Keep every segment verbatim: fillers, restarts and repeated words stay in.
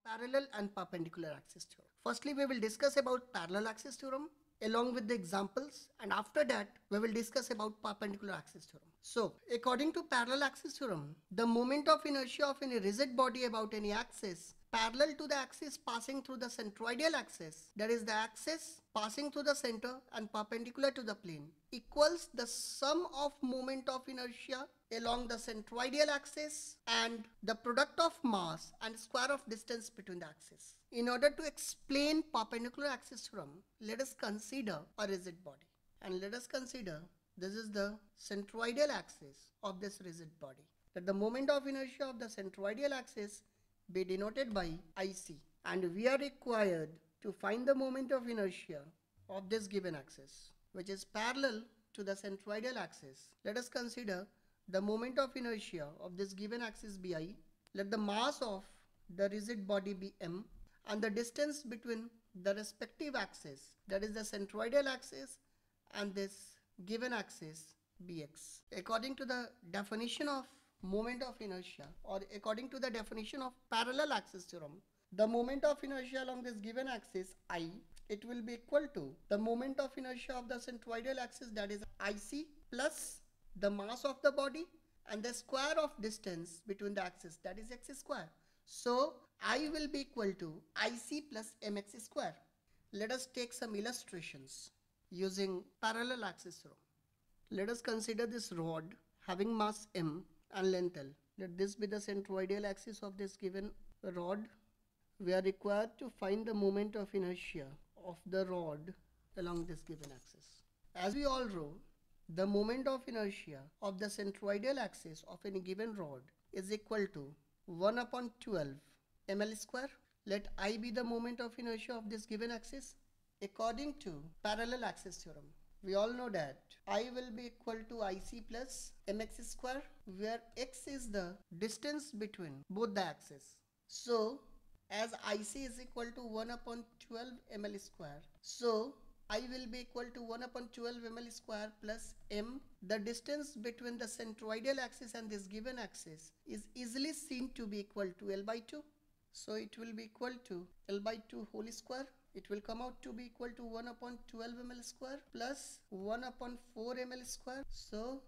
parallel and perpendicular axis theorem. Firstly, we will discuss about parallel axis theorem along with the examples, and after that we will discuss about perpendicular axis theorem. So according to parallel axis theorem, the moment of inertia of any rigid body about any axis parallel to the axis passing through the centroidal axis, that is the axis passing through the center and perpendicular to the plane, equals the sum of moment of inertia along the centroidal axis and the product of mass and square of distance between the axes. In order to explain perpendicular axis theorem, let us consider a rigid body, and let us consider this is the centroidal axis of this rigid body, that the moment of inertia of the centroidal axis be denoted by I C, and we are required to find the moment of inertia of this given axis which is parallel to the centroidal axis. Let us consider the moment of inertia of this given axis be I. Let the mass of the rigid body be m, and the distance between the respective axis, that is the centroidal axis and this given axis, be x. According to the definition of moment of inertia, or according to the definition of parallel axis theorem, the moment of inertia along this given axis I, it will be equal to the moment of inertia of the centroidal axis, that is I C, plus the mass of the body and the square of distance between the axis, that is x square. So I will be equal to I C plus mx square. Let us take some illustrations using parallel axis theorem. Let us consider this rod having mass m and length L. Let this be the centroidal axis of this given rod. We are required to find the moment of inertia of the rod along this given axis. As we all know, the moment of inertia of the centroidal axis of any given rod is equal to one upon twelve ml square. Let I be the moment of inertia of this given axis. According to parallel axis theorem, we all know that I will be equal to I C plus mx square, where x is the distance between both the axes. So as I C is equal to one upon twelve ml square, so I will be equal to one upon twelve ml square plus m. The distance between the centroidal axis and this given axis is easily seen to be equal to L by two. So it will be equal to L by two whole square. It will come out to be equal to one upon twelve ml square plus one upon four ml square. So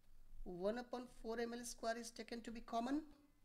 one upon four ml square is taken to be common.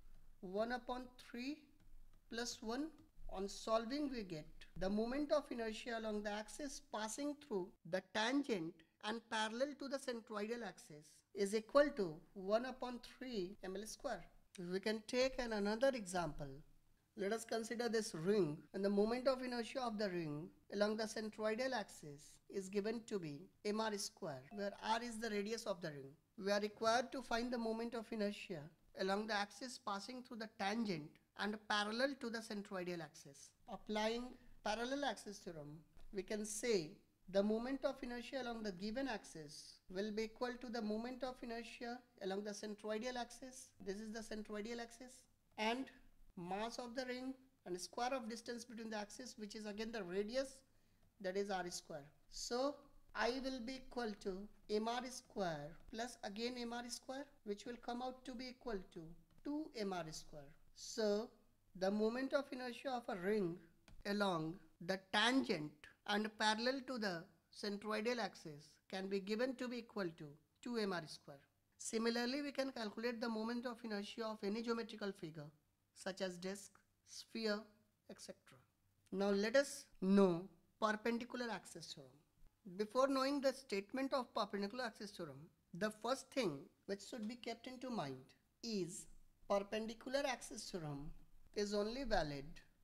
one upon three plus one. On solving, we get the moment of inertia along the axis passing through the tangent and parallel to the centroidal axis is equal to one upon three ml square. We can take an another example. Let us consider this ring, and the moment of inertia of the ring along the centroidal axis is given to be mr square, where r is the radius of the ring. We are required to find the moment of inertia along the axis passing through the tangent and parallel to the centroidal axis. Applying parallel axis theorem, we can say the moment of inertia along the given axis will be equal to the moment of inertia along the centroidal axis. This is the centroidal axis, and mass of the ring and square of distance between the axis, which is again the radius, that is r square. So I will be equal to mr square plus again mr square, which will come out to be equal to two mr square. So the moment of inertia of a ring along the tangent and parallel to the centroidal axis can be given to be equal to two mr square. Similarly, we can calculate the moment of inertia of any geometrical figure such as disc, sphere, et cetera. Now let us know perpendicular axis theorem. Before knowing the statement of perpendicular axis theorem, the first thing which should be kept into mind is perpendicular axis theorem is only valid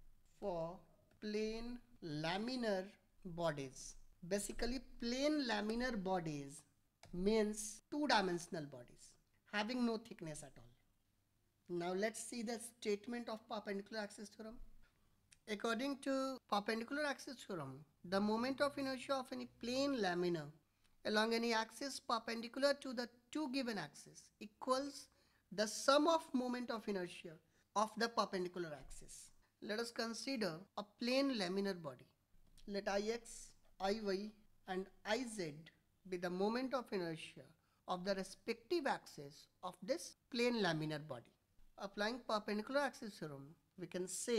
for plane laminar bodies. Basically, plane laminar bodies means two-dimensional bodies having no thickness at all. Now let's see the statement of perpendicular axis theorem. According to perpendicular axis theorem, the moment of inertia of any plane laminar along any axis perpendicular to the two given axes equals the sum of moment of inertia of the perpendicular axis. Let us consider a plane laminar body. Let Ix, Iy and Iz be the moment of inertia of the respective axis of this plane laminar body. Applying perpendicular axis theorem, we can say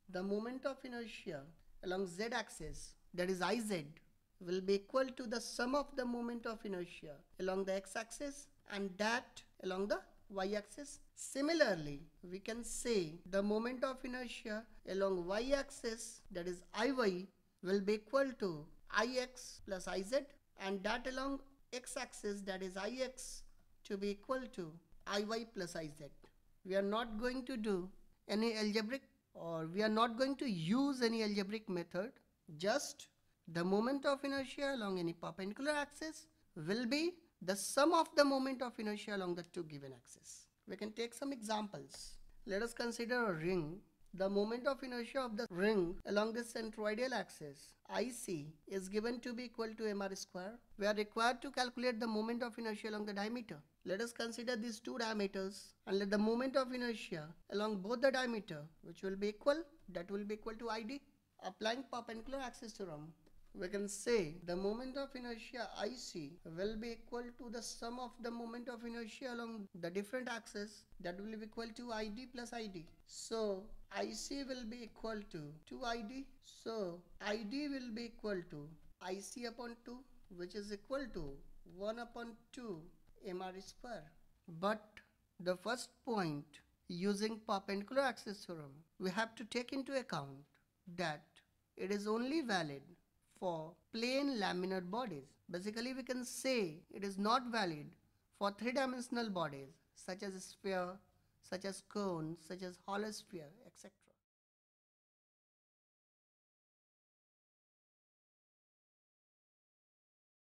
the moment of inertia along z axis, that is I Z, will be equal to the sum of the moment of inertia along the x axis and that along the y axis. Similarly, we can say the moment of inertia along y axis, that is I Y, will be equal to Ix plus Iz, and that along x axis, that is Ix, to be equal to Iy plus Iz. We are not going to do any algebraic, or we are not going to use any algebraic method. Just the moment of inertia along any perpendicular axis will be the sum of the moment of inertia along the two given axes. We can take some examples. Let us consider a ring. The moment of inertia of the ring along the centroidal axis I C is given to be equal to mr square. We are required to calculate the moment of inertia along the diameter. Let us consider these two diameters and let the moment of inertia along both the diameter, which will be equal, that will be equal to I D. Applying perpendicular axis theorem, we can say the moment of inertia I C will be equal to the sum of the moment of inertia along the different axes, that will be equal to I D plus I D. So I C will be equal to two I D. So I D will be equal to I C upon two, which is equal to one upon two mr square. But the first point, using perpendicular axis theorem, we have to take into account that it is only valid for plane laminar bodies. Basically, we can say it is not valid for three-dimensional bodies such as a sphere, such as cone, such as hollow sphere, et cetera.